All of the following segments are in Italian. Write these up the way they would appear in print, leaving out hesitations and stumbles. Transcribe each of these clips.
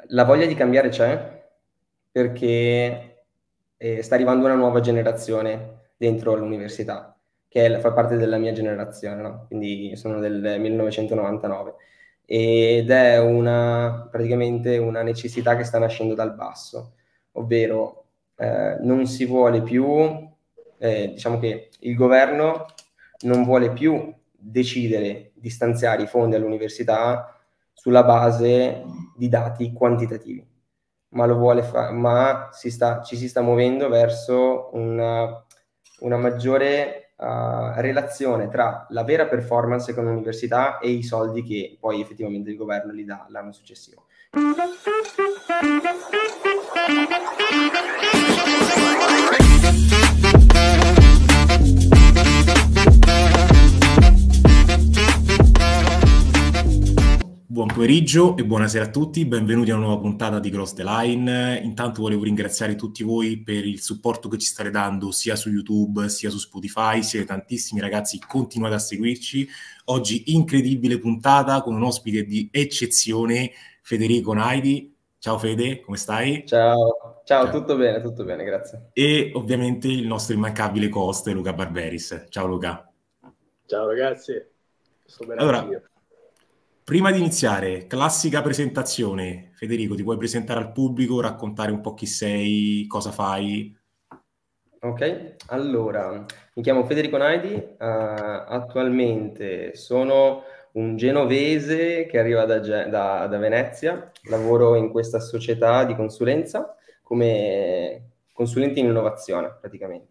La voglia di cambiare c'è perché sta arrivando una nuova generazione dentro l'università, fa parte della mia generazione, no? Quindi io sono del 1999 ed è praticamente una necessità che sta nascendo dal basso, ovvero non si vuole più, diciamo che il governo non vuole più decidere di stanziare i fondi all'università sulla base di dati quantitativi, ma ci si sta muovendo verso una maggiore relazione tra la vera performance con l'università e i soldi che poi effettivamente il governo gli dà l'anno successivo. Buon pomeriggio e buonasera a tutti, benvenuti a una nuova puntata di Cross the Line. Intanto volevo ringraziare tutti voi per il supporto che ci state dando sia su YouTube sia su Spotify, siete tantissimi ragazzi, continuate a seguirci. Oggi incredibile puntata con un ospite di eccezione, Federico Naidi. Ciao Fede, come stai? Ciao, tutto bene, grazie. E ovviamente il nostro immancabile host Luca Barberis. Ciao Luca. Ciao ragazzi, sto bene Allora, anch'io. prima di iniziare, classica presentazione. Federico, ti puoi presentare al pubblico, raccontare un po' chi sei, cosa fai? Ok, allora, mi chiamo Federico Naidi, attualmente sono un genovese che arriva da Venezia, lavoro in questa società di consulenza come consulente in innovazione praticamente.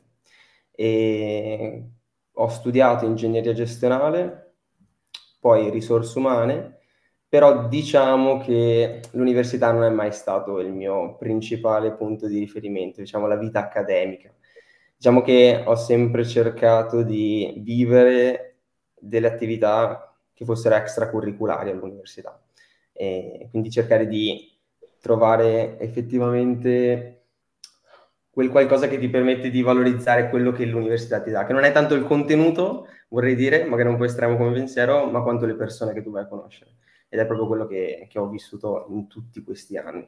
E ho studiato ingegneria gestionale, poi risorse umane, però diciamo che l'università non è mai stato il mio principale punto di riferimento, diciamo la vita accademica. Diciamo che ho sempre cercato di vivere delle attività che fossero extracurriculari all'università e quindi cercare di trovare effettivamente quel qualcosa che ti permette di valorizzare quello che l'università ti dà, che non è tanto il contenuto, vorrei dire, magari un po' estremo come pensiero, ma quanto le persone che tu vai a conoscere. Ed è proprio quello che ho vissuto in tutti questi anni.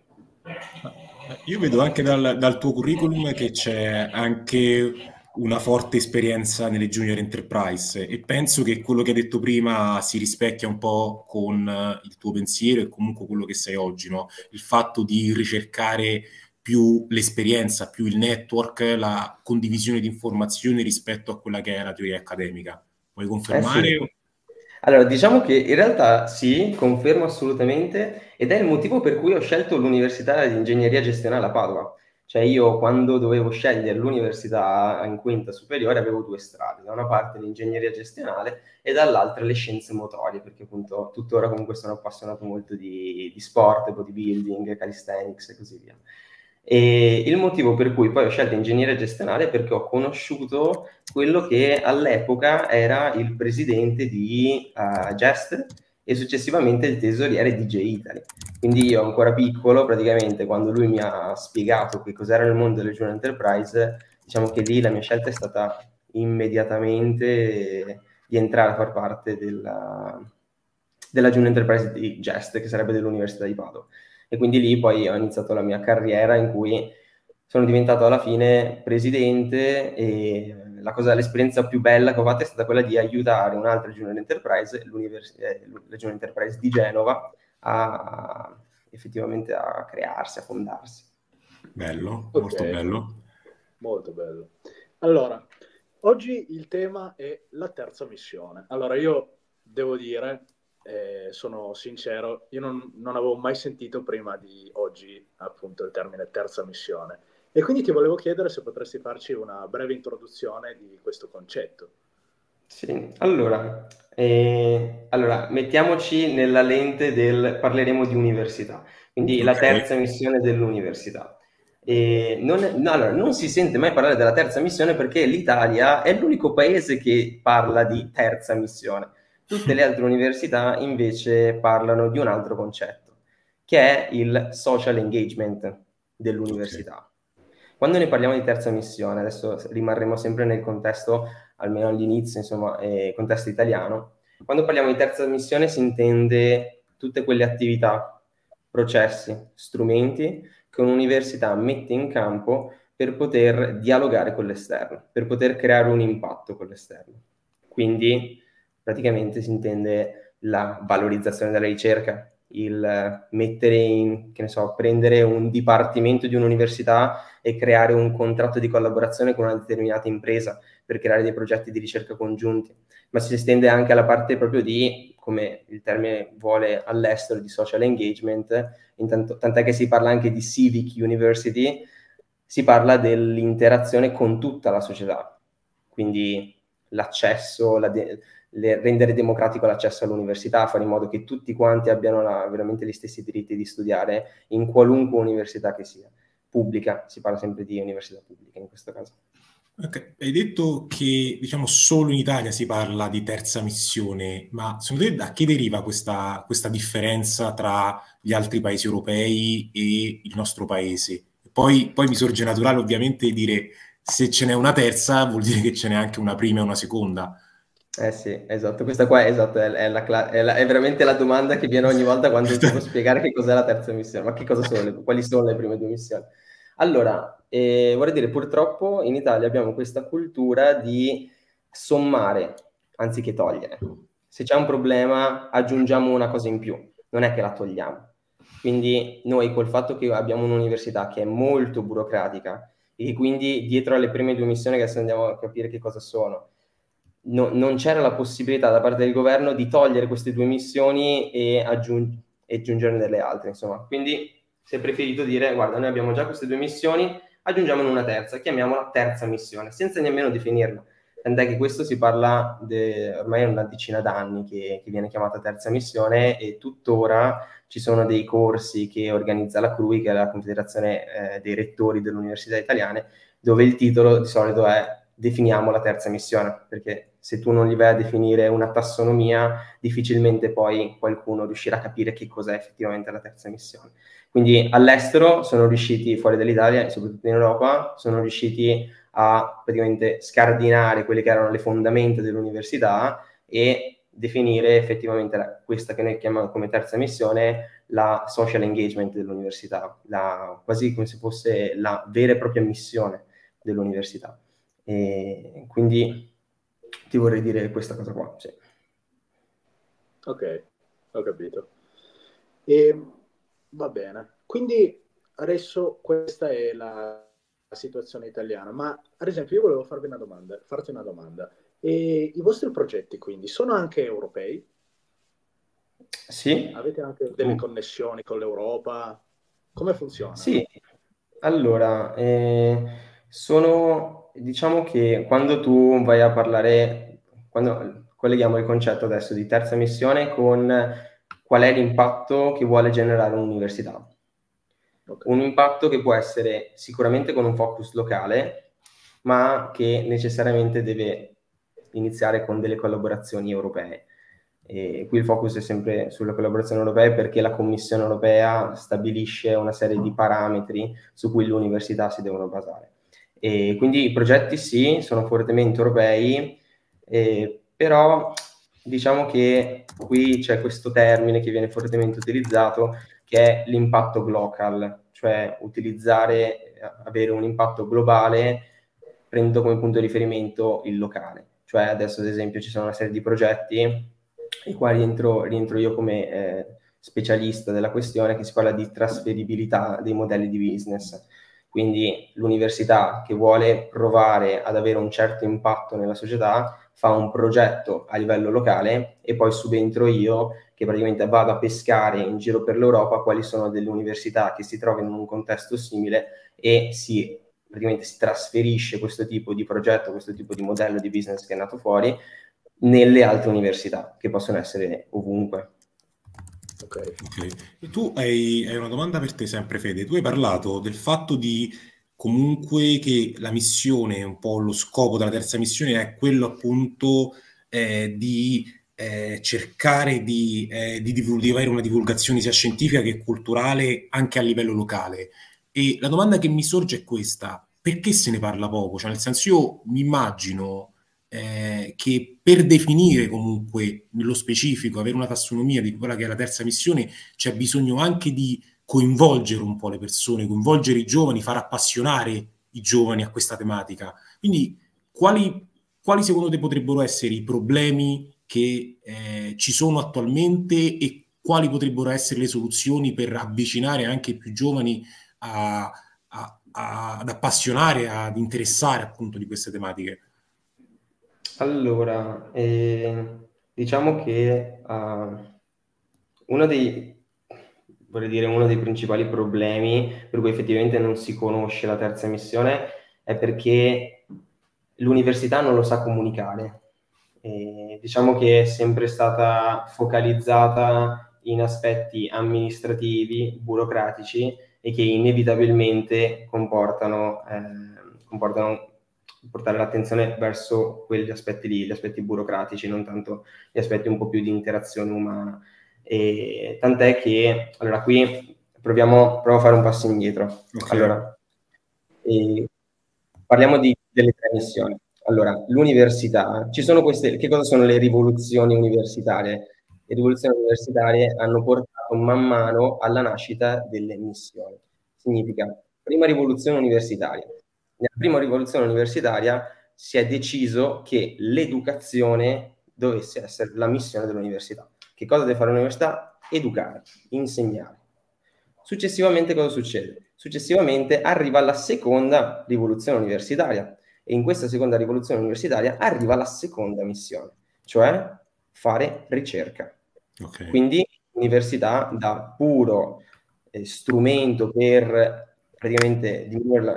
Io vedo anche dal tuo curriculum che c'è anche una forte esperienza nelle Junior Enterprise e penso che quello che hai detto prima si rispecchia un po' con il tuo pensiero e comunque quello che sei oggi, no? Il fatto di ricercare più l'esperienza, più il network, la condivisione di informazioni rispetto a quella che è la teoria accademica. Puoi confermare? Sì. Allora, diciamo che in realtà sì, confermo assolutamente, ed è il motivo per cui ho scelto l'Università di Ingegneria Gestionale a Padova. Cioè io quando dovevo scegliere l'università in quinta superiore avevo due strade, da una parte l'ingegneria gestionale e dall'altra le scienze motorie, perché appunto tuttora comunque sono appassionato molto di sport, bodybuilding, calisthenics e così via. E il motivo per cui poi ho scelto ingegneria gestionale è perché ho conosciuto quello che all'epoca era il presidente di Gest e successivamente il tesoriere di J Italy. Quindi io ancora piccolo, praticamente, quando lui mi ha spiegato che cos'era il mondo delle Junior Enterprise, diciamo che lì la mia scelta è stata immediatamente di entrare a far parte della Junior Enterprise di Gest, che sarebbe dell'Università di Padova. E quindi lì poi ho iniziato la mia carriera in cui sono diventato alla fine presidente e l'esperienza più bella che ho fatto è stata quella di aiutare un'altra Junior Enterprise, la Junior Enterprise di Genova, effettivamente a crearsi, a fondarsi. Bello, Ok. molto bello. Molto bello. Allora, oggi il tema è la terza missione. Allora, io devo dire, sono sincero, io non avevo mai sentito prima di oggi appunto il termine terza missione. E quindi ti volevo chiedere se potresti farci una breve introduzione di questo concetto. Sì, allora, mettiamoci nella lente parleremo di università, quindi la terza missione dell'università. Allora, non si sente mai parlare della terza missione perché l'Italia è l'unico paese che parla di terza missione. Tutte le altre università invece parlano di un altro concetto, che è il social engagement dell'università. Quando ne parliamo di terza missione, adesso rimarremo sempre nel contesto, almeno all'inizio, insomma, contesto italiano. Quando parliamo di terza missione si intende tutte quelle attività processi, strumenti che un'università mette in campo per poter dialogare con l'esterno, per poter creare un impatto con l'esterno. Quindi praticamente si intende la valorizzazione della ricerca, il mettere in, che ne so, prendere un dipartimento di un'università e creare un contratto di collaborazione con una determinata impresa per creare dei progetti di ricerca congiunti, ma si estende anche alla parte proprio di, come il termine vuole all'estero, di social engagement, tant'è che si parla anche di civic university, si parla dell'interazione con tutta la società, quindi l'accesso, rendere democratico l'accesso all'università, fare in modo che tutti quanti abbiano veramente gli stessi diritti di studiare in qualunque università che sia, pubblica, si parla sempre di università pubblica in questo caso. Okay. Hai detto che diciamo solo in Italia si parla di terza missione, ma secondo te da che deriva questa differenza tra gli altri paesi europei e il nostro paese? Poi mi sorge naturale ovviamente dire se ce n'è una terza vuol dire che ce n'è anche una prima e una seconda. Sì, esatto, questa qua esatto, è veramente la domanda che viene ogni volta quando devo spiegare che cos'è la terza missione, ma che cosa sono quali sono le prime due missioni. Allora, vorrei dire, purtroppo in Italia abbiamo questa cultura di sommare anziché togliere. Se c'è un problema, aggiungiamo una cosa in più, non è che la togliamo. Quindi noi col fatto che abbiamo un'università che è molto burocratica e quindi dietro alle prime due missioni, che adesso andiamo a capire che cosa sono, non c'era la possibilità da parte del governo di togliere queste due missioni e aggiungerne delle altre, insomma. Quindi si è preferito dire, guarda, noi abbiamo già queste due missioni, aggiungiamone una terza, chiamiamola terza missione, senza nemmeno definirla. Tant'è che questo si parla ormai è una decina d'anni che viene chiamata terza missione e tuttora ci sono dei corsi che organizza la CRUI, che è la Confederazione dei Rettori delle Università Italiane, dove il titolo di solito è definiamo la terza missione, perché se tu non gli vai a definire una tassonomia, difficilmente poi qualcuno riuscirà a capire che cos'è effettivamente la terza missione. Quindi all'estero sono riusciti, fuori dall'Italia e soprattutto in Europa, sono riusciti a praticamente scardinare quelle che erano le fondamenta dell'università e definire effettivamente questa che noi chiamiamo come terza missione la social engagement dell'università, quasi come se fosse la vera e propria missione dell'università. E quindi ti vorrei dire questa cosa qua. Sì. Ok, ho capito. E va bene. Quindi adesso questa è la situazione italiana, ma ad esempio io volevo farti una domanda. E i vostri progetti quindi sono anche europei? Sì. Avete anche delle connessioni con l'Europa? Come funziona? Sì, allora, diciamo che quando tu vai a parlare, quando colleghiamo il concetto adesso di terza missione con qual è l'impatto che vuole generare un'università. Okay. Un impatto che può essere sicuramente con un focus locale, ma che necessariamente deve iniziare con delle collaborazioni europee. E qui il focus è sempre sulle collaborazioni europee perché la Commissione europea stabilisce una serie di parametri su cui le università si devono basare. E quindi i progetti sì, sono fortemente europei, però diciamo che qui c'è questo termine che viene fortemente utilizzato, che è l'impatto global, cioè avere un impatto globale prendendo come punto di riferimento il locale. Cioè adesso ad esempio ci sono una serie di progetti e qua rientro io come specialista della questione, che si parla di trasferibilità dei modelli di business. Quindi l'università che vuole provare ad avere un certo impatto nella società fa un progetto a livello locale e poi subentro io che praticamente vado a pescare in giro per l'Europa quali sono delle università che si trovano in un contesto simile e praticamente si trasferisce questo tipo di progetto, questo tipo di modello di business che è nato fuori nelle altre università, che possono essere ovunque. Okay. E tu hai una domanda per te sempre, Fede. Tu hai parlato del fatto di comunque che la missione, un po' lo scopo della terza missione è quello appunto di cercare di avere una divulgazione sia scientifica che culturale anche a livello locale. E la domanda che mi sorge è questa: perché se ne parla poco? Cioè, nel senso, io mi immagino che per definire comunque nello specifico, avere una tassonomia di quella che è la terza missione, c'è bisogno anche di coinvolgere un po' le persone, coinvolgere i giovani, far appassionare i giovani a questa tematica. Quindi quali secondo te potrebbero essere i problemi che ci sono attualmente e quali potrebbero essere le soluzioni per avvicinare anche i più giovani ad appassionare, ad interessare appunto di queste tematiche? Allora, diciamo che uno dei principali problemi per cui effettivamente non si conosce la terza missione è perché l'università non lo sa comunicare. Diciamo che è sempre stata focalizzata in aspetti amministrativi, burocratici e che inevitabilmente comportano portare l'attenzione verso quegli aspetti lì, gli aspetti burocratici, non tanto gli aspetti un po' più di interazione umana. E tant'è che, allora, qui proviamo a fare un passo indietro. Okay. Allora, parliamo delle tre missioni. Allora, l'università, ci sono queste, che cosa sono le rivoluzioni universitarie? Le rivoluzioni universitarie hanno portato man mano alla nascita delle missioni. Significa, prima rivoluzione universitaria. Nella prima rivoluzione universitaria si è deciso che l'educazione dovesse essere la missione dell'università. Che cosa deve fare l'università? Educare, insegnare. Successivamente cosa succede? Successivamente arriva la seconda rivoluzione universitaria e in questa seconda rivoluzione universitaria arriva la seconda missione, cioè fare ricerca. Okay. Quindi l'università da puro strumento per praticamente diminuire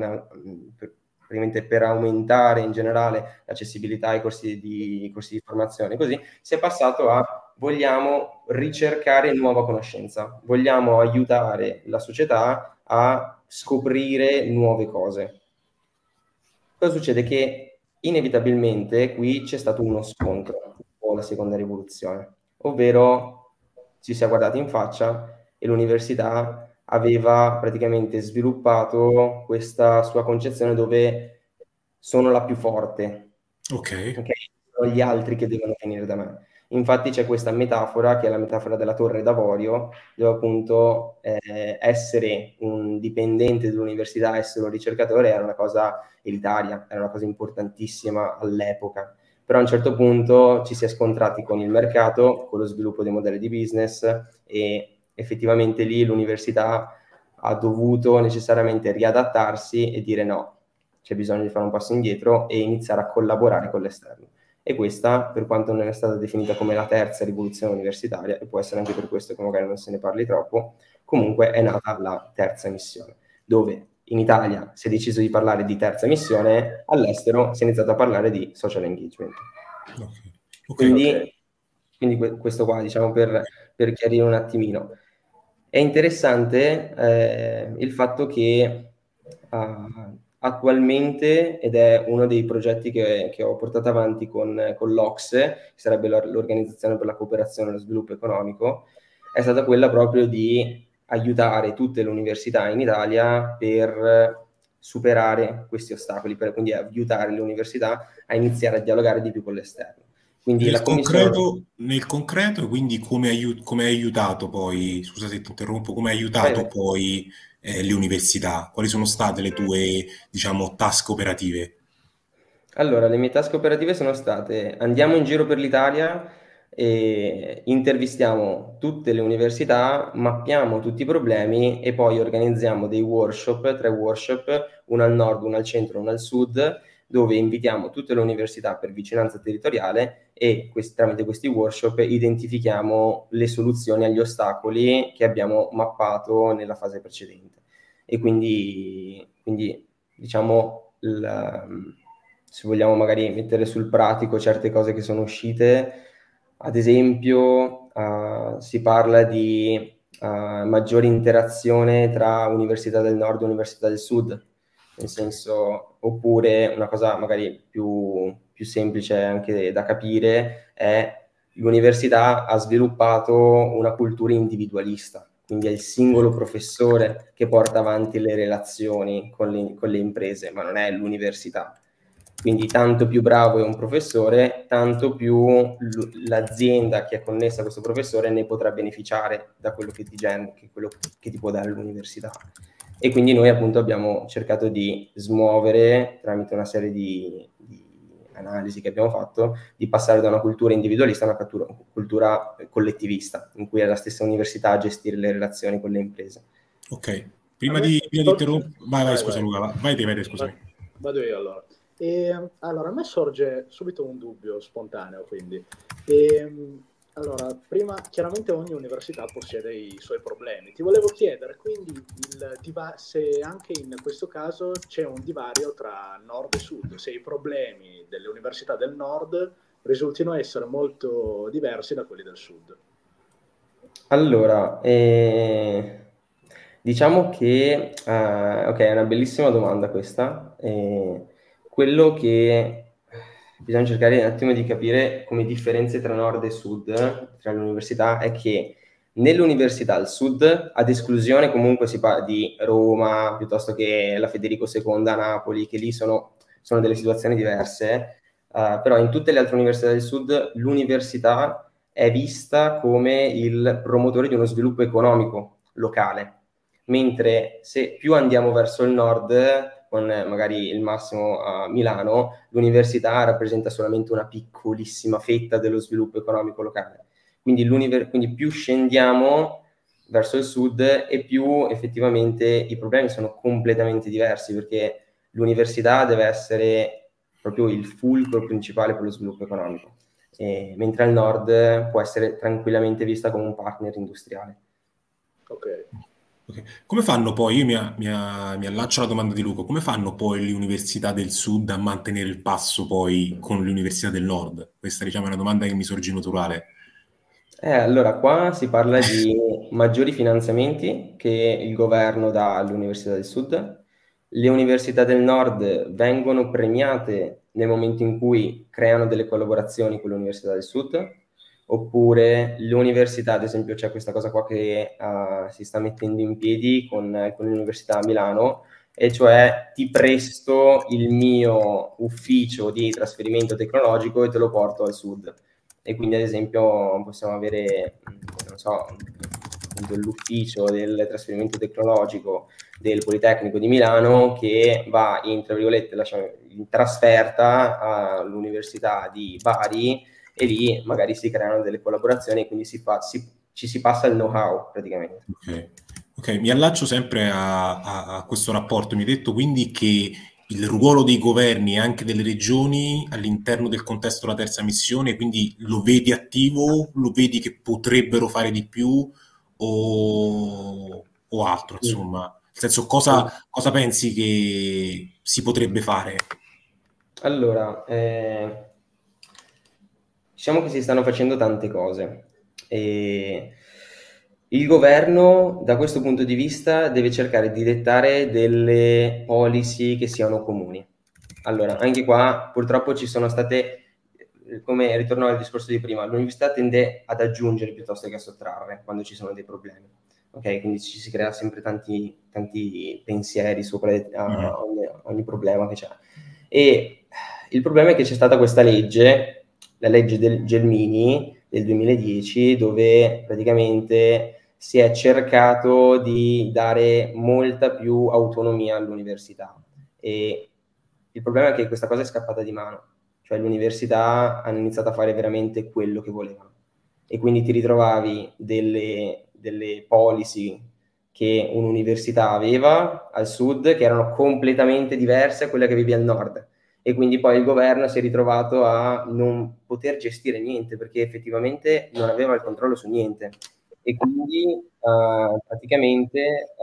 praticamente per aumentare in generale l'accessibilità ai corsi di formazione, così si è passato a vogliamo ricercare nuova conoscenza, vogliamo aiutare la società a scoprire nuove cose. Cosa succede? Che inevitabilmente qui c'è stato uno scontro con la seconda rivoluzione, ovvero ci si è guardati in faccia e l'università aveva praticamente sviluppato questa sua concezione dove sono la più forte. Ok. Sono gli altri che devono venire da me. Infatti c'è questa metafora, che è la metafora della torre d'avorio, dove appunto essere un dipendente dell'università, essere un ricercatore era una cosa elitaria, era una cosa importantissima all'epoca. Però a un certo punto ci si è scontrati con il mercato, con lo sviluppo dei modelli di business e effettivamente lì l'università ha dovuto necessariamente riadattarsi e dire no, c'è bisogno di fare un passo indietro e iniziare a collaborare con l'esterno. E questa, per quanto non è stata definita come la terza rivoluzione universitaria, e può essere anche per questo che magari non se ne parli troppo, comunque è nata la terza missione, dove in Italia si è deciso di parlare di terza missione, all'estero si è iniziato a parlare di social engagement. Quindi questo qua, diciamo, per chiarire un attimino. È interessante il fatto che attualmente, ed è uno dei progetti che ho portato avanti con l'OCSE, che sarebbe l'Organizzazione per la Cooperazione e lo Sviluppo Economico, è stata quella proprio di aiutare tutte le università in Italia per superare questi ostacoli, quindi aiutare le università a iniziare a dialogare di più con l'esterno. Quindi nel concreto, quindi come hai aiutato poi, scusa se ti interrompo, come hai aiutato poi le università? Quali sono state le tue, diciamo, task operative? Allora, le mie task operative sono state: andiamo in giro per l'Italia e intervistiamo tutte le università, mappiamo tutti i problemi e poi organizziamo dei workshop, 3 workshop, uno al nord, uno al centro, uno al sud, dove invitiamo tutte le università per vicinanza territoriale e tramite questi workshop identifichiamo le soluzioni agli ostacoli che abbiamo mappato nella fase precedente. E quindi diciamo, se vogliamo magari mettere sul pratico certe cose che sono uscite, ad esempio si parla di maggiore interazione tra Università del Nord e Università del Sud, nel senso, oppure una cosa magari più semplice anche da capire è l'università ha sviluppato una cultura individualista, quindi è il singolo professore che porta avanti le relazioni con le imprese, ma non è l'università. Quindi tanto più bravo è un professore, tanto più l'azienda che è connessa a questo professore ne potrà beneficiare da quello che ti genera, quello che ti può dare l'università. E quindi noi appunto abbiamo cercato di smuovere, tramite una serie di analisi che abbiamo fatto, di passare da una cultura individualista a una cultura collettivista, in cui è la stessa università a gestire le relazioni con le imprese. Ok, prima di interrompere... Vai, scusa Luca, vai te, scusami. Vado io allora. Allora, a me sorge subito un dubbio spontaneo, quindi. Allora, prima, chiaramente ogni università possiede i suoi problemi. Ti volevo chiedere, quindi, se anche in questo caso c'è un divario tra nord e sud, se i problemi delle università del nord risultino essere molto diversi da quelli del sud. Allora, diciamo che, ok, è una bellissima domanda questa. Quello che bisogna cercare un attimo di capire come differenze tra nord e sud, tra le università, è che nell'università al sud, ad esclusione comunque si parla di Roma, piuttosto che la Federico II a Napoli, che lì sono delle situazioni diverse, però in tutte le altre università del sud l'università è vista come il promotore di uno sviluppo economico locale, mentre se più andiamo verso il nord, con magari il massimo a Milano, l'università rappresenta solamente una piccolissima fetta dello sviluppo economico locale. Quindi più scendiamo verso il sud e più effettivamente i problemi sono completamente diversi, perché l'università deve essere proprio il fulcro principale per lo sviluppo economico, mentre al nord può essere tranquillamente vista come un partner industriale. Ok. Okay. Come fanno poi, io mi allaccio alla domanda di Luca, come fanno poi le università del sud a mantenere il passo poi con le università del nord? Questa diciamo è una domanda che mi sorge naturale. Allora, qua si parla di maggiori finanziamenti che il governo dà all'Università del Sud. Le università del nord vengono premiate nel momento in cui creano delle collaborazioni con l'Università del Sud, oppure l'università, ad esempio, c'è questa cosa qua che si sta mettendo in piedi con l'Università a Milano, e cioè ti presto il mio ufficio di trasferimento tecnologico e te lo porto al Sud. E quindi ad esempio possiamo avere, non so, l'ufficio del trasferimento tecnologico del Politecnico di Milano che va in, tra virgolette, in trasferta all'Università di Bari, e lì magari si creano delle collaborazioni e quindi ci si passa il know-how praticamente. Ok, mi allaccio sempre a questo rapporto. Mi hai detto quindi che il ruolo dei governi e anche delle regioni all'interno del contesto della terza missione, quindi lo vedi attivo, lo vedi che potrebbero fare di più o altro, insomma. Nel senso, cosa pensi che si potrebbe fare? Allora, diciamo che si stanno facendo tante cose. Il governo, da questo punto di vista, deve cercare di dettare delle policy che siano comuni. Allora, anche qua purtroppo ci sono state, come ritorno al discorso di prima, l'università tende ad aggiungere piuttosto che a sottrarre quando ci sono dei problemi. Ok, quindi ci si crea sempre tanti pensieri sopra ogni problema che c'è. E il problema è che c'è stata questa legge, la legge del Gelmini del 2010, dove praticamente si è cercato di dare molta più autonomia all'università. E il problema è che questa cosa è scappata di mano, cioè l'università hanno iniziato a fare veramente quello che volevano, e quindi ti ritrovavi delle policy che un'università aveva al sud che erano completamente diverse a quelle che avevi al nord, e quindi poi il governo si è ritrovato a non poter gestire niente perché effettivamente non aveva il controllo su niente, e quindi praticamente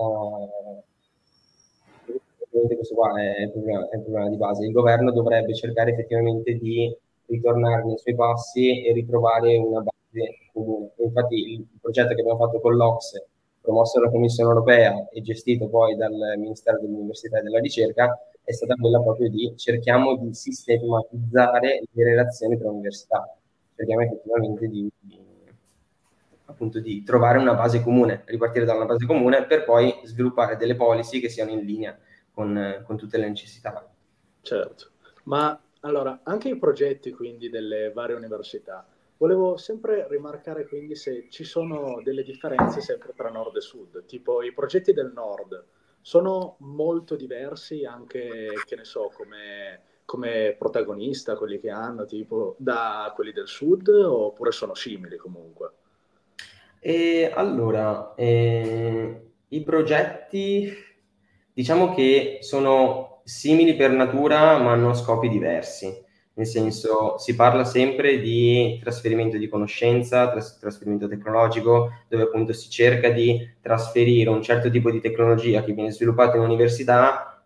questo qua è il problema di base. Il governo dovrebbe cercare effettivamente di ritornare nei suoi passi e ritrovare una base comune. Infatti il progetto che abbiamo fatto con l'Ocse, promosso dalla Commissione europea e gestito poi dal Ministero dell'Università e della Ricerca, è stata quella proprio di cerchiamo di sistematizzare le relazioni tra università. Cerchiamo effettivamente appunto di trovare una base comune, ripartire da una base comune per poi sviluppare delle policy che siano in linea con tutte le necessità. Certo, ma Allora, anche i progetti quindi delle varie università, volevo sempre rimarcare quindi se ci sono delle differenze sempre tra nord e sud, tipo i progetti del nord sono molto diversi anche, che ne so, come protagonista, quelli che hanno, tipo da quelli del sud, oppure sono simili comunque? E allora, i progetti diciamo che sono simili per natura, ma hanno scopi diversi. Nel senso, si parla sempre di trasferimento di conoscenza, trasferimento tecnologico, dove appunto si cerca di trasferire un certo tipo di tecnologia che viene sviluppata in università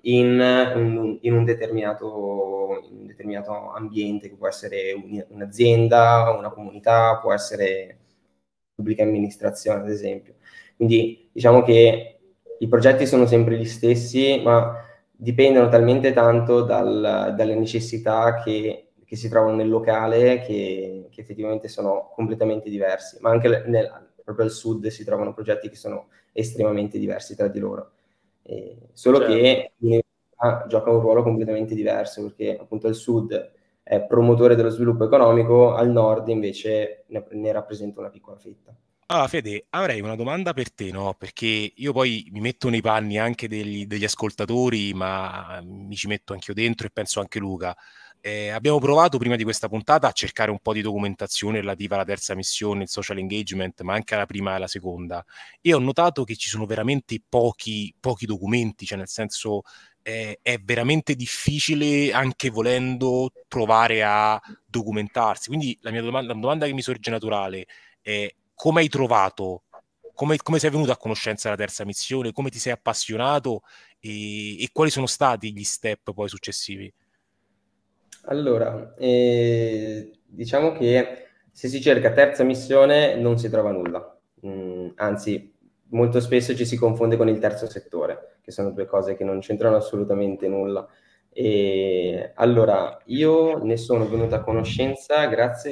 in un determinato ambiente, che può essere un'azienda, una comunità, può essere pubblica amministrazione, ad esempio. Quindi diciamo che i progetti sono sempre gli stessi, ma dipendono talmente tanto dalle necessità che si trovano nel locale che effettivamente sono completamente diversi, ma anche proprio al sud si trovano progetti che sono estremamente diversi tra di loro. Solo Certo. che l'università gioca un ruolo completamente diverso, perché appunto al sud è promotore dello sviluppo economico, al nord invece ne rappresenta una piccola fetta. Ah, Fede, avrei una domanda per te, no? Perché io poi mi metto nei panni anche degli ascoltatori, ma mi ci metto anche io dentro e penso anche Luca. Abbiamo provato prima di questa puntata a cercare un po' di documentazione relativa alla terza missione, il social engagement, ma anche alla prima e alla seconda. E ho notato che ci sono veramente pochi documenti, cioè nel senso è veramente difficile, anche volendo, provare a documentarsi. Quindi la domanda che mi sorge naturale è: come hai trovato, come sei venuto a conoscenza della terza missione, come ti sei appassionato e quali sono stati gli step poi successivi? Allora, diciamo che se si cerca terza missione non si trova nulla. Anzi, molto spesso ci si confonde con il terzo settore, che sono due cose che non c'entrano assolutamente nulla. E allora, io ne sono venuto a conoscenza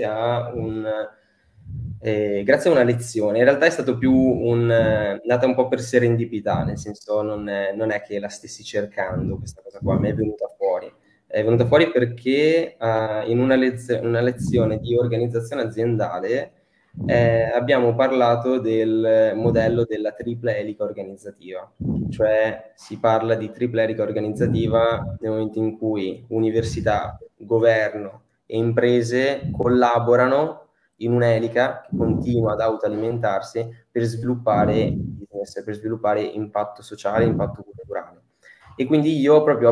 grazie a una lezione. In realtà è stato più nata un po' per serendipità, nel senso non è che la stessi cercando questa cosa qua, mi è venuta fuori. È venuta fuori perché in una lezione di organizzazione aziendale abbiamo parlato del modello della tripla elica organizzativa, cioè si parla di tripla elica organizzativa nel momento in cui università, governo e imprese collaborano in un'elica che continua ad autoalimentarsi per sviluppare business, per sviluppare impatto sociale, impatto culturale. E quindi io proprio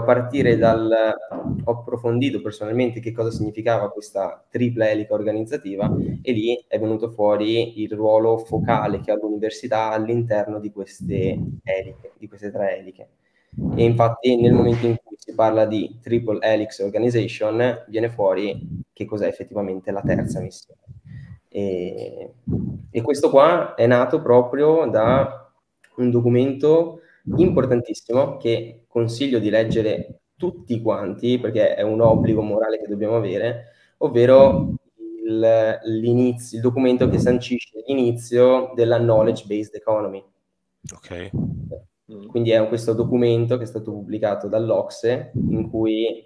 ho approfondito personalmente che cosa significava questa tripla elica organizzativa e lì è venuto fuori il ruolo focale che ha l'università all'interno di queste eliche, di queste tre eliche. E infatti nel momento in cui si parla di Triple Helix Organization viene fuori che cos'è effettivamente la terza missione. E, e questo qua è nato proprio da un documento importantissimo che consiglio di leggere tutti quanti, perché è un obbligo morale che dobbiamo avere, ovvero il documento che sancisce l'inizio della knowledge-based economy. Ok. Quindi è questo documento che è stato pubblicato dall'Ocse, in cui,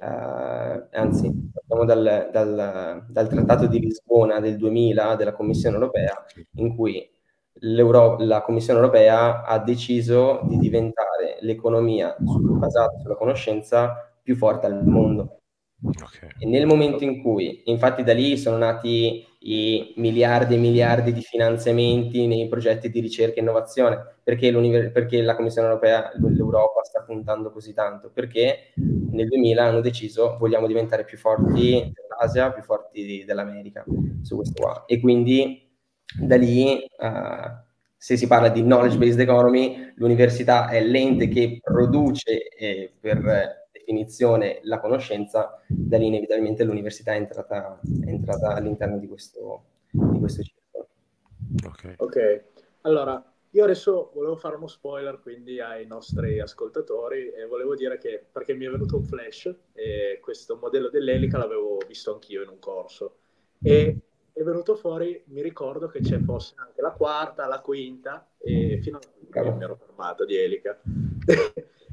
anzi, partiamo dal Trattato di Lisbona del 2000 della Commissione europea, in cui la Commissione europea ha deciso di diventare l'economia basata sulla conoscenza più forte al mondo. Ok. E nel momento in cui, infatti da lì sono nati i miliardi e miliardi di finanziamenti nei progetti di ricerca e innovazione, perché la Commissione europea, l'Europa sta puntando così tanto, perché nel 2000 hanno deciso vogliamo diventare più forti dell'Asia, più forti dell'America, su questo qua. E quindi da lì, se si parla di knowledge-based economy, l'università è l'ente che produce per definizione la conoscenza, da lì inevitabilmente l'università è entrata all'interno di questo circolo. Ok. Ok, allora io adesso volevo fare uno spoiler quindi ai nostri ascoltatori e volevo dire che, perché mi è venuto un flash, e questo modello dell'elica l'avevo visto anch'io in un corso e è venuto fuori, mi ricordo che c'è fosse anche la quarta, la quinta e fino alla quinta io mi Bravo. ero fermato di elica.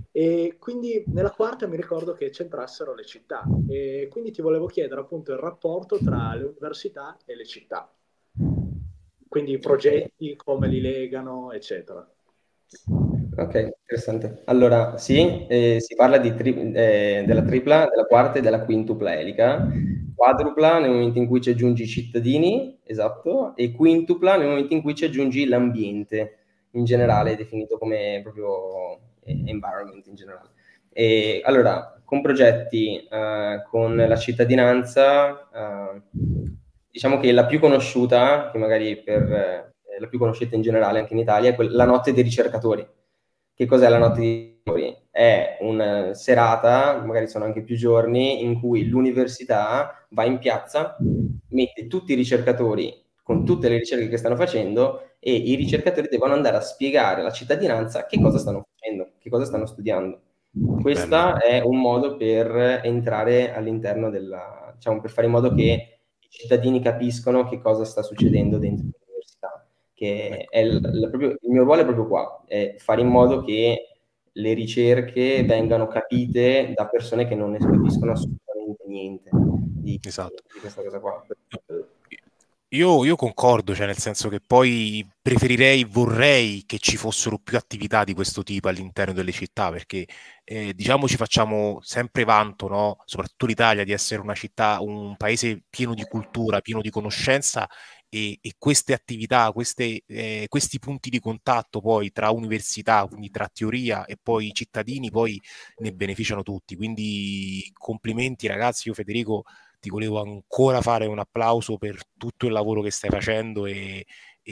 E quindi nella quarta mi ricordo che centrassero le città, e quindi ti volevo chiedere appunto il rapporto tra le università e le città, quindi i progetti, come li legano, eccetera. Ok, interessante. Allora, sì, si parla della tripla, della quarta e della quintupla elica. Quadrupla nel momento in cui ci aggiungi i cittadini, esatto, e quintupla nel momento in cui ci aggiungi l'ambiente, in generale, definito come proprio environment in generale. E, allora, con progetti con la cittadinanza, diciamo che la più conosciuta, che magari la più conosciuta in generale anche in Italia, è la notte dei ricercatori. Che cos'è la notte dei ricercatori? È una serata, magari sono anche più giorni, in cui l'università va in piazza, mette tutti i ricercatori con tutte le ricerche che stanno facendo e i ricercatori devono andare a spiegare alla cittadinanza che cosa stanno facendo, che cosa stanno studiando. Questo è un modo per entrare all'interno diciamo, per fare in modo che i cittadini capiscono che cosa sta succedendo dentro l'università. Che è il mio ruolo è proprio qua, è fare in modo che le ricerche vengano capite da persone che non ne capiscono assolutamente niente Esatto. di questa cosa qua. Io concordo, cioè nel senso che poi vorrei che ci fossero più attività di questo tipo all'interno delle città, perché diciamo ci facciamo sempre vanto, no? Soprattutto l'Italia, di essere una città, un paese pieno di cultura, pieno di conoscenza e queste attività, questi punti di contatto poi tra università, quindi tra teoria e poi cittadini, poi ne beneficiano tutti. Quindi complimenti ragazzi, io Federico ti volevo ancora fare un applauso per tutto il lavoro che stai facendo e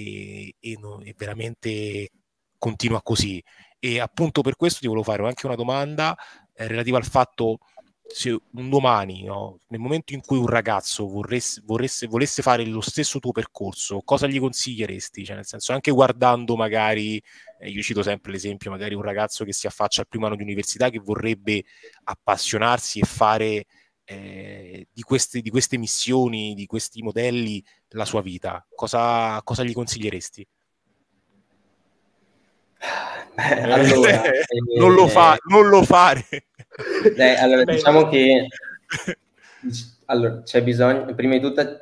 veramente continua così. E appunto per questo ti volevo fare anche una domanda relativa al fatto se un domani, no, nel momento in cui un ragazzo volesse fare lo stesso tuo percorso, cosa gli consiglieresti? Cioè, nel senso, anche guardando magari, io cito sempre l'esempio, magari un ragazzo che si affaccia al primo anno di università che vorrebbe appassionarsi e fare di queste missioni, di questi modelli, la sua vita, cosa gli consiglieresti? Allora, non lo fare. Allora, diciamo che allora, c'è bisogno, prima di tutto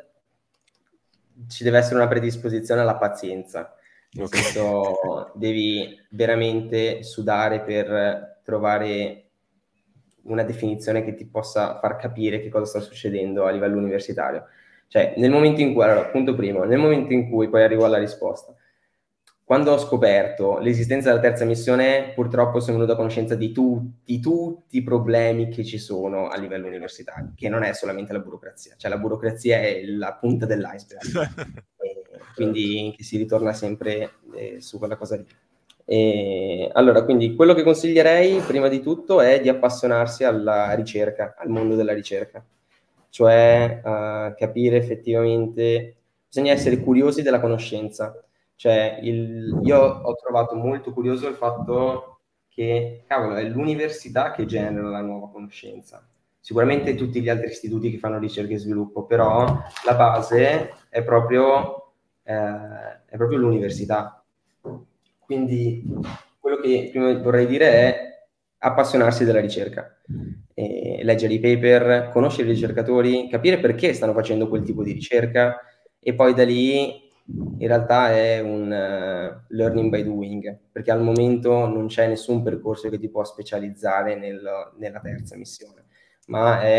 ci deve essere una predisposizione alla pazienza, nel senso devi veramente sudare per trovare una definizione che ti possa far capire che cosa sta succedendo a livello universitario. Cioè, nel momento in cui, allora, punto primo, nel momento in cui poi arrivo alla risposta, quando ho scoperto l'esistenza della terza missione, purtroppo sono venuto a conoscenza di tutti i problemi che ci sono a livello universitario, che non è solamente la burocrazia, cioè la burocrazia è la punta dell'iceberg, quindi si ritorna sempre su quella cosa lì. Allora, quindi quello che consiglierei prima di tutto è di appassionarsi alla ricerca, al mondo della ricerca, cioè capire effettivamente, bisogna essere curiosi della conoscenza. Cioè, io ho trovato molto curioso il fatto che, cavolo, è l'università che genera la nuova conoscenza. Sicuramente tutti gli altri istituti che fanno ricerca e sviluppo, però la base è proprio l'università. Quindi quello che prima vorrei dire è appassionarsi della ricerca, leggere i paper, conoscere i ricercatori, capire perché stanno facendo quel tipo di ricerca e poi da lì in realtà è un learning by doing, perché al momento non c'è nessun percorso che ti può specializzare nella terza missione, ma è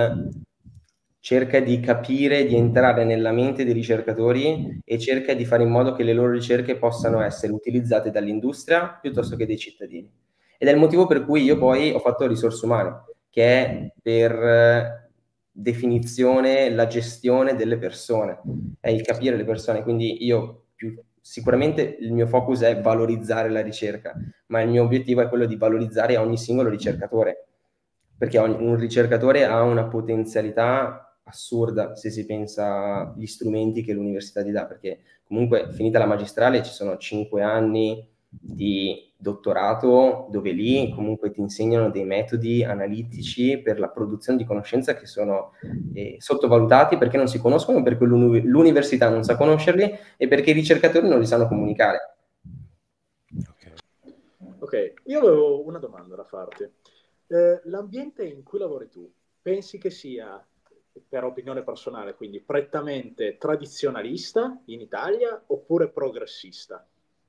cerca di capire, di entrare nella mente dei ricercatori e cerca di fare in modo che le loro ricerche possano essere utilizzate dall'industria piuttosto che dai cittadini. Ed è il motivo per cui io poi ho fatto risorse umane, che è per definizione la gestione delle persone, è il capire le persone. Quindi sicuramente il mio focus è valorizzare la ricerca, ma il mio obiettivo è quello di valorizzare ogni singolo ricercatore, perché un ricercatore ha una potenzialità assurda se si pensa agli strumenti che l'università ti dà, perché comunque finita la magistrale ci sono 5 anni di dottorato dove lì comunque ti insegnano dei metodi analitici per la produzione di conoscenza che sono sottovalutati perché non si conoscono, perché l'università non sa conoscerli e perché i ricercatori non li sanno comunicare. Ok, Ok, io avevo una domanda da farti. L'ambiente in cui lavori tu, pensi che sia, per opinione personale, quindi prettamente tradizionalista in Italia oppure progressista?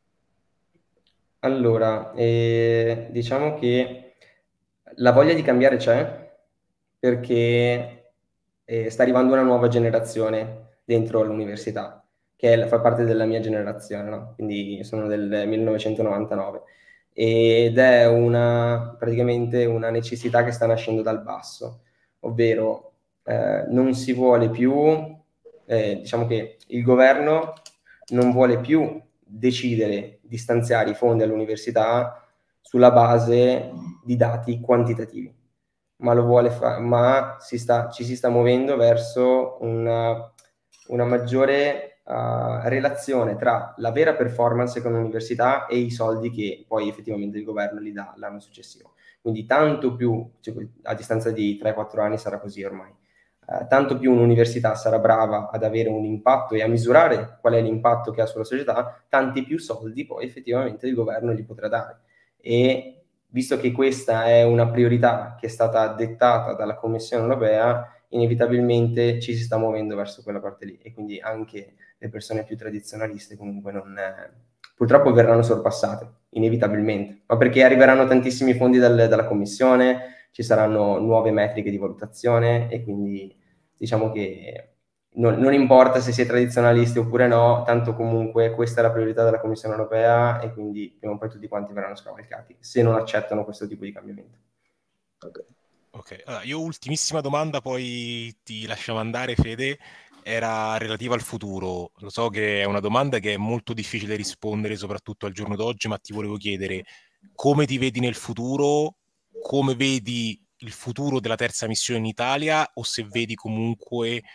Allora, diciamo che la voglia di cambiare c'è perché sta arrivando una nuova generazione dentro l'università, fa parte della mia generazione, no? Quindi io sono del 1999 ed è praticamente una necessità che sta nascendo dal basso, ovvero non si vuole più, diciamo che il governo non vuole più decidere di stanziare i fondi all'università sulla base di dati quantitativi, ma ci si sta muovendo verso una maggiore relazione tra la vera performance con l'università e i soldi che poi effettivamente il governo gli dà l'anno successivo. Quindi tanto più, cioè, a distanza di 3-4 anni sarà così ormai, tanto più un'università sarà brava ad avere un impatto e a misurare qual è l'impatto che ha sulla società, tanti più soldi poi effettivamente il governo gli potrà dare. E visto che questa è una priorità che è stata dettata dalla Commissione europea, inevitabilmente ci si sta muovendo verso quella parte lì e quindi anche le persone più tradizionaliste comunque purtroppo verranno sorpassate, inevitabilmente, ma perché arriveranno tantissimi fondi dalla Commissione, ci saranno nuove metriche di valutazione e quindi diciamo che non importa se si è tradizionalisti oppure no, tanto comunque questa è la priorità della Commissione europea e quindi prima o poi tutti quanti verranno scavalcati se non accettano questo tipo di cambiamento. Ok, allora, io ultimissima domanda, poi ti lasciamo andare, Fede, era relativa al futuro. Lo so che è una domanda che è molto difficile rispondere, soprattutto al giorno d'oggi, ma ti volevo chiedere come ti vedi nel futuro, come vedi il futuro della terza missione in Italia o se vedi comunque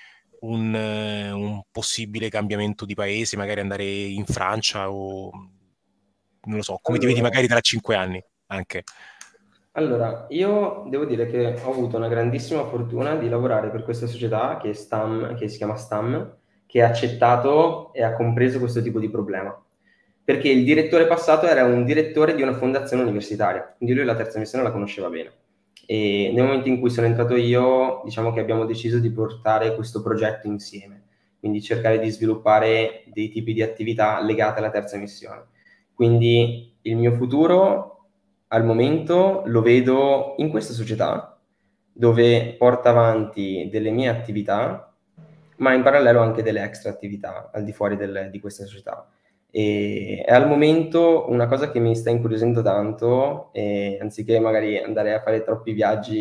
un possibile cambiamento di paese, magari andare in Francia o non lo so, come ti vedi magari tra 5 anni anche. Allora, io devo dire che ho avuto una grandissima fortuna di lavorare per questa società che si chiama STAM, che ha accettato e ha compreso questo tipo di problema. Perché il direttore passato era un direttore di una fondazione universitaria, quindi lui la terza missione la conosceva bene. E nel momento in cui sono entrato io, diciamo che abbiamo deciso di portare questo progetto insieme, quindi cercare di sviluppare dei tipi di attività legate alla terza missione. Quindi il mio futuro al momento lo vedo in questa società dove porta avanti delle mie attività, ma in parallelo anche delle extra attività al di fuori di questa società. E è al momento una cosa che mi sta incuriosendo tanto, e anziché magari andare a fare troppi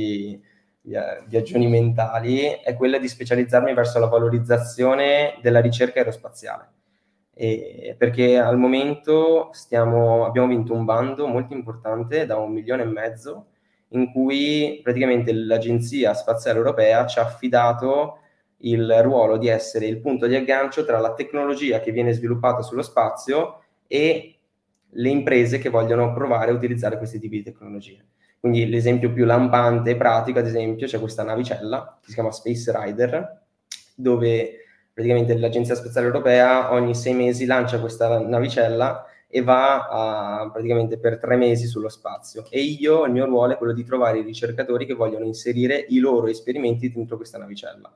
viaggioni mentali, è quella di specializzarmi verso la valorizzazione della ricerca aerospaziale. Perché al momento abbiamo vinto un bando molto importante da 1,5 milioni in cui praticamente l'Agenzia Spaziale Europea ci ha affidato il ruolo di essere il punto di aggancio tra la tecnologia che viene sviluppata sullo spazio e le imprese che vogliono provare a utilizzare questi tipi di tecnologie. Quindi l'esempio più lampante e pratico, ad esempio, c'è questa navicella che si chiama Space Rider, dove praticamente l'Agenzia Spaziale Europea ogni 6 mesi lancia questa navicella e va praticamente per 3 mesi sullo spazio. E il mio ruolo è quello di trovare i ricercatori che vogliono inserire i loro esperimenti dentro questa navicella.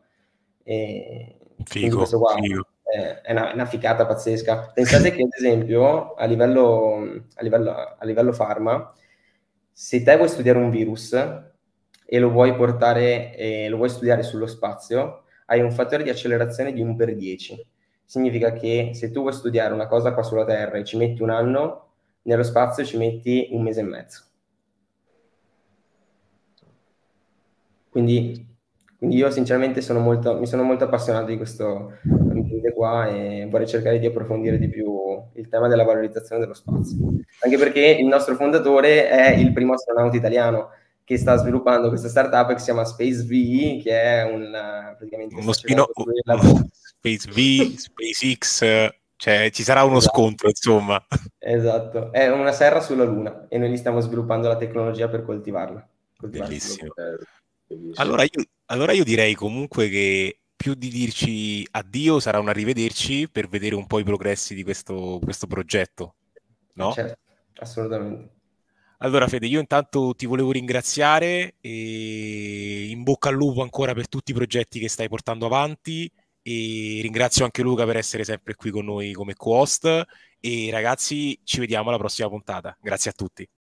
E quindi questo qua Figo. è una ficata pazzesca. Pensate che, ad esempio, a livello pharma, se te vuoi studiare un virus e lo vuoi portare e lo vuoi studiare sullo spazio, hai un fattore di accelerazione di 1/10. Significa che se tu vuoi studiare una cosa qua sulla Terra e ci metti un anno, nello spazio ci metti 1 mese e mezzo. Quindi io sinceramente mi sono molto appassionato di questo ambiente qua e vorrei cercare di approfondire di più il tema della valorizzazione dello spazio. Anche perché il nostro fondatore è il primo astronauta italiano che sta sviluppando questa startup che si chiama Space V, che è praticamente uno Space V, SpaceX, cioè ci sarà uno scontro, insomma. Esatto, è una serra sulla Luna e noi gli stiamo sviluppando la tecnologia per coltivarla. Bellissimo. Allora io direi comunque che più di dirci addio sarà un arrivederci per vedere un po' i progressi di questo progetto, no? Certo, assolutamente. Allora Fede, io intanto ti volevo ringraziare e in bocca al lupo ancora per tutti i progetti che stai portando avanti e ringrazio anche Luca per essere sempre qui con noi come co-host e ragazzi ci vediamo alla prossima puntata. Grazie a tutti.